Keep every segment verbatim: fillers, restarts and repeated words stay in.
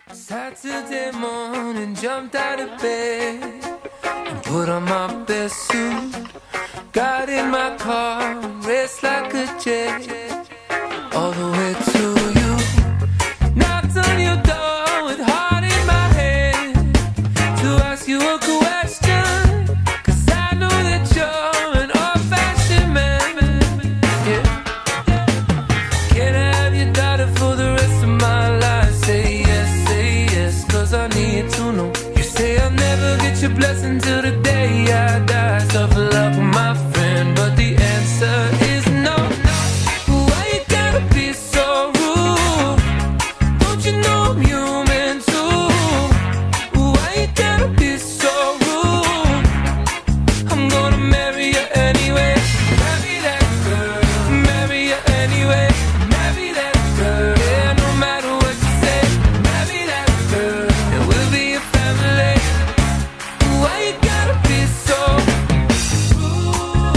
Saturday morning, jumped out of bed and put on my best suit. Got in my car, raced like a jet all the way to you. Knocked on your door with heart in my head to ask you a question, 'cause I know that you're an old-fashioned man. Yeah. Can I have your daughter for the rest of my life? Say yes, say yes, 'cause I need to know. You say I'll never get your blessing till the day I die. Tough luck, my friend, but the answer is no. Why you gotta be so rude? Don't you know I'm human too? Why you gotta be so rude? I'm gonna marry you anyway. Marry that girl, marry you anyway. Marry that girl, yeah, no matter what you say. Marry that girl, and we'll be a family. Why you gotta be so rude?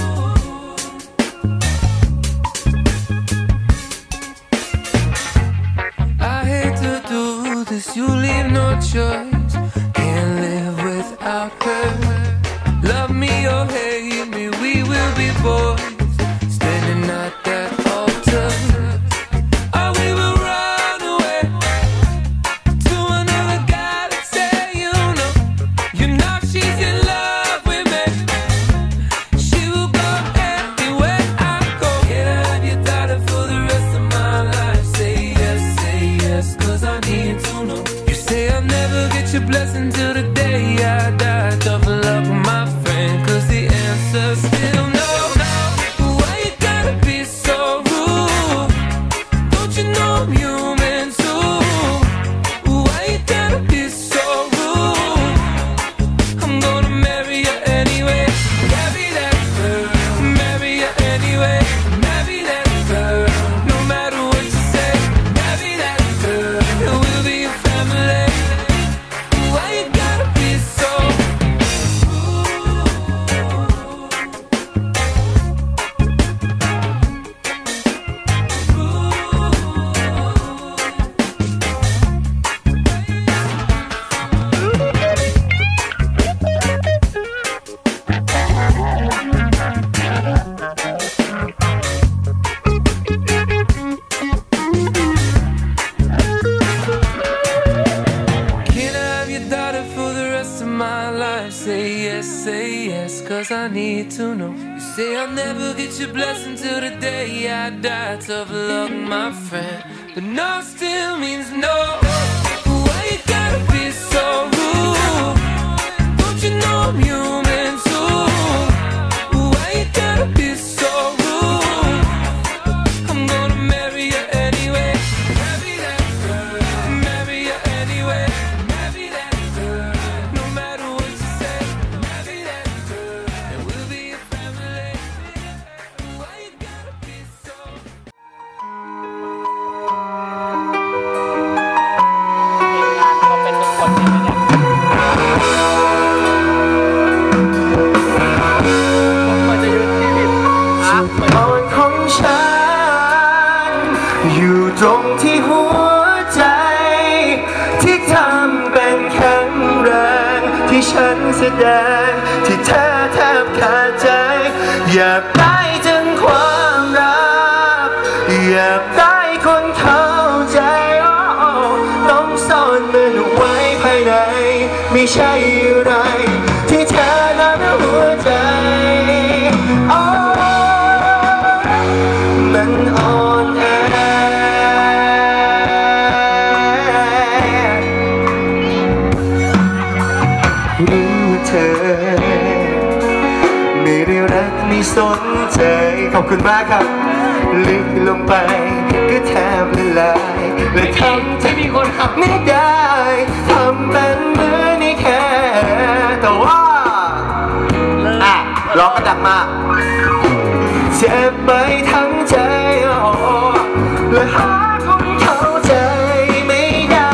I hate to do this, you leave no choice. Can't live without her. Love me or hate me, we will be boys standing at that altar. Or we will run away to another guy that say you know. You know she's in love with me. She will go anywhere I go. Can I have your daughter for the rest of my life? Say yes, say yes, 'cause I need to know. You say I'll never get your blessing till the day I die. Tough luck, my friend, 'cause the answer's still no. Why you gotta be so rude? Don't you know I'm human too? Why you gotta be so rude? I'm gonna marry you anyway. Marry that girl, marry you anyway. Marry that girl, no matter what you say. Marry that girl, and we'll be a family. Why you gotta be so Can I have your daughter for the rest of my life? Say yes, say yes, 'cause I need to know. You say I'll never get your blessing till the day I die. Tough luck, my friend, but no still means no. Why you gotta be so rude? Don't you know I'm human too? Why you gotta be so rude? I'm gonna marry you anyway. Marry that girl, marry you anyway. Marry that girl, no matter what you say. Marry that girl, and we'll be a family. Why you gotta be so อ่อนของฉันอยู่ตรงที่หัวใจที่ทำเป็นแข็งแรงที่ฉันแสดงที่เธอแทบขาดใจอยากได้ถึงความรักอยากได้คนเข้าใจต้องซ่อนมันไว้ภายในไม่ใช่อะไรที่เธอนั้นหัวใจมันอ่อนแอรู้เธอไม่ได้รักไม่สนใจขอบคุณมากครับลึกลงไปก็แทบละลายและทำที่มีคนขับไม่ได้ทำเป็นเหมือนไม่แค่แต่ว่าอ่ะร้องกระดังมาเจ็บไปทั้งใจและหาคนเข้าใจไม่ได้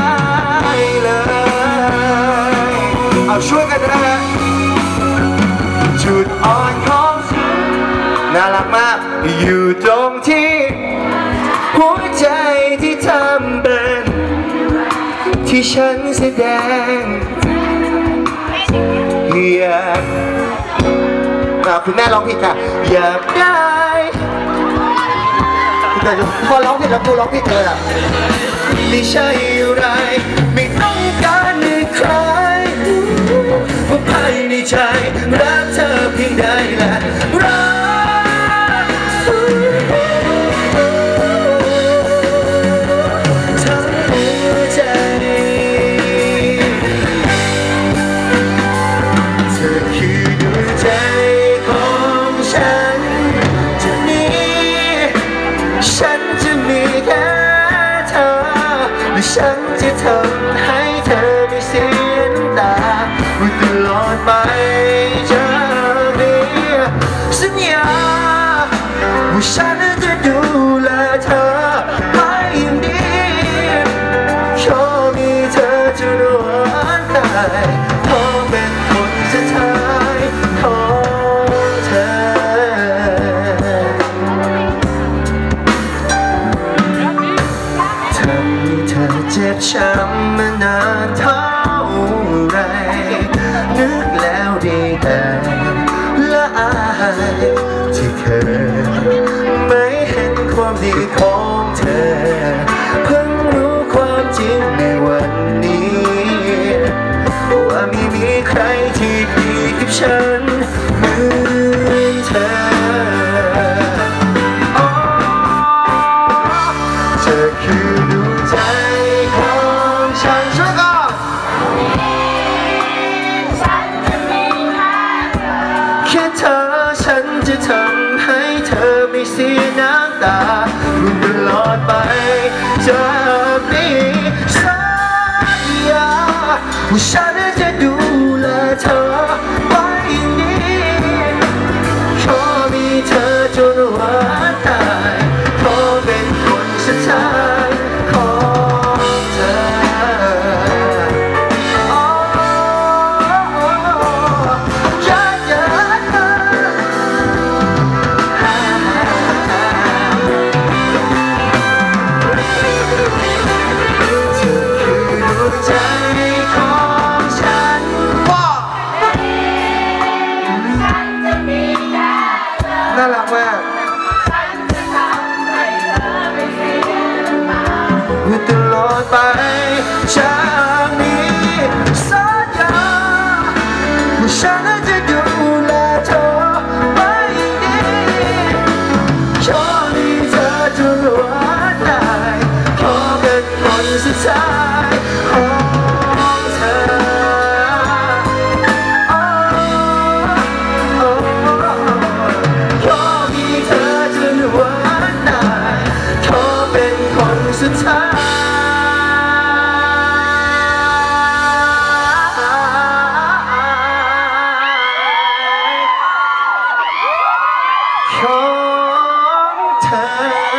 เลยเอาช่วยกันนะฮะจุดอ่อนของฉันน่ารักมากอยู่ตรงที่หัวใจที่ทำเป็นที่ฉันแสดงอยากคุณแม่ร้องผิดค่ะอยากได้พอร้องผิดแล้วกูร้องผิดเลยอ่ะไม่ใช่อะไรไม่ต้องการให้ใครเพราะภายในใจรักเธอเพียงใดและรักทั้งหัวใจเธอคือดวงใจของฉันจะนี้ฉันจะมีแค่เธอและฉันจะทำให้เธอไม่เสียน้ำตาตลอดไปจากนี้สัญญาว่าฉันจะดูแลเธอไปอย่างดีขอมีเธอจนวันตายขอเป็นคนสุดท้ายของเธอทำให้เธอเจ็บช้ำมานานเท่าไรนึกแล้วดีแต่ละอายที่เคยไม่เห็นความดีของเธอเพิ่งรู้ความจริงในวันนี้ว่าไม่มีใครที่ดีกับฉันเหมือนเธอเธอคือดวงใจของฉันช่วยก่อนแค่เธอฉันจะทำให้เธอไม่เสียน้ำตาตลอดไปจากนี้สัญญาว่าฉันจะดูแลเธอไปอย่างนี้ขอมีเธอจนวันตายขอเป็นคนสุดท้ายของเธอน่ารักมากตลอดไปจากนี้สัญญาว่าฉันจะดูแลเธอไปอย่างดีขอมีเธอจนวันตายขอเป็นคนสุดท้ายของเธอสุดท้ายของเธอ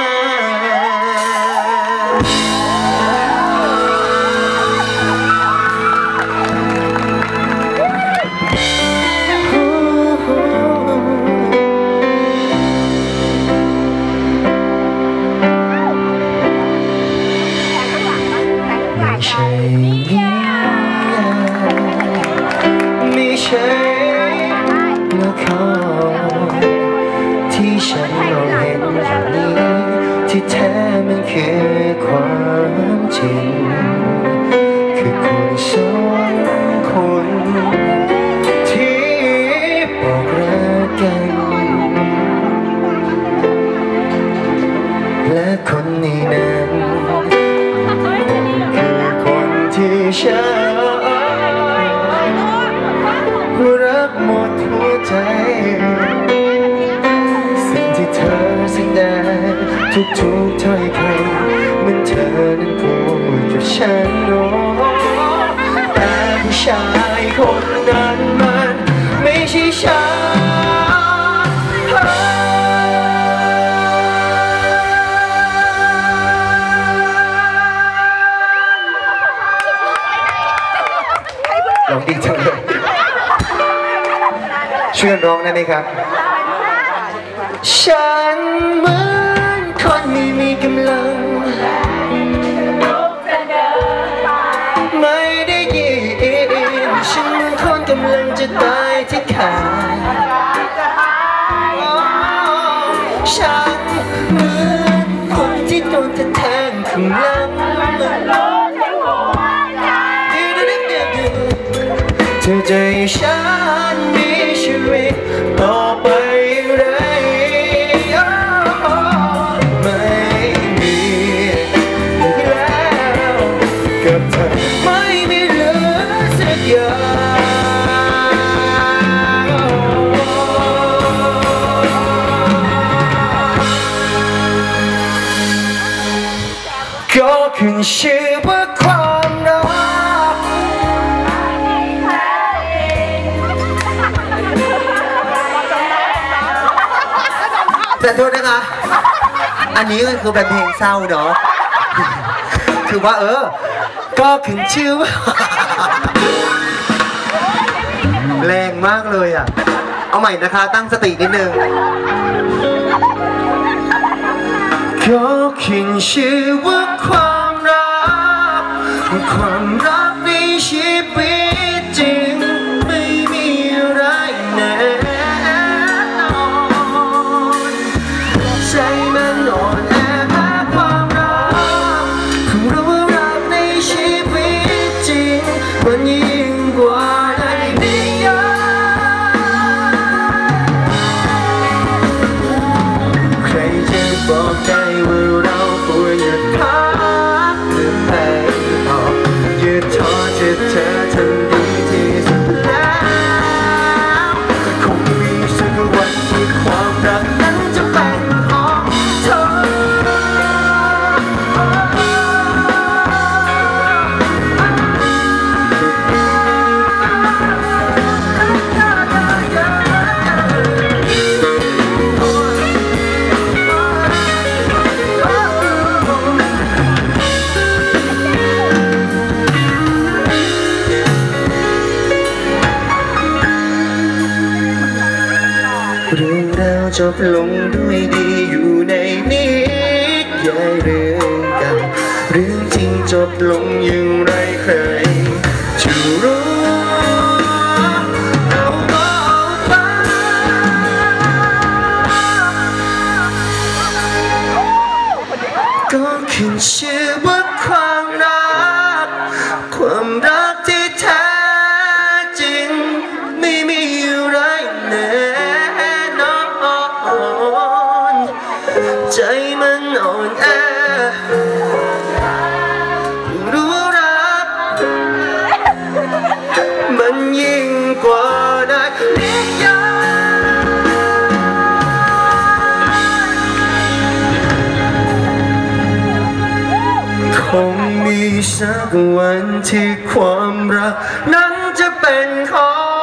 ไม่ใช่ละครที่ฉันมองเห็นอย่างนี้ที่แท้มันคือความจริงคือคนสองคนที่บอกรักกันและคนนี้นั้นคือคนที่ฉันรักหมดหัวใจสิ่งที่เธอแสดงทุกๆถ้อยคำเหมือนเธอนั้นพูดกับฉันโอ้แต่ผู้ชายคนนั้นมันไม่ใช่ฉันร้องดีจังเลยช่วยร้องได้ไหมครับฉันเหมือนคนไม่มีกำลังจะแทงข้างหลังเธอจะให้ฉันมีชีวิตต่อไปไรไม่มีแล้วกับเธอไม่มีเหลือสักอย่างก็ขึ้นชื่อว่าความรักแต่โทษนะคะอันนี้ก็คือเป็นเพลงเศร้าเนาะคือว่าเออก็ขึ้นชื่อว่าแรงมากเลยอ่ะเอาใหม่นะคะตั้งสตินิดนึงก็ขึ้นชื่อว่าความรักความรักในชีวิตจริงไม่มีอะไรแน่นอนใจมันอ่อนแอแพ้ความรักเพิ่งรู้ว่ารักในชีวิตจริงมันยิ่งกว่าในนิยายใครจะบอกได้ว่าเราควรหยุดพักหรือไม่พอหยุดท้อจะเธอทำดีที่สุดแล้วก็คงมีสักวันที่ความรักนั้นจะเป็นของเธอเรื่องราวจบลงด้วยดีอยู่ในนิยายเรื่องเก่าเรื่องจริงจบลงอย่างไรใครจะรู้เอาก็เอาไปก็ขึ้นชื่อว่าความรักความรักที่แท้จริงไม่มีอะไรแน่ใจมันอ่อนแอรู้รักมันยิ่งกว่าได้นิยายคงมีสักวันที่ความรักนั้นจะเป็นของ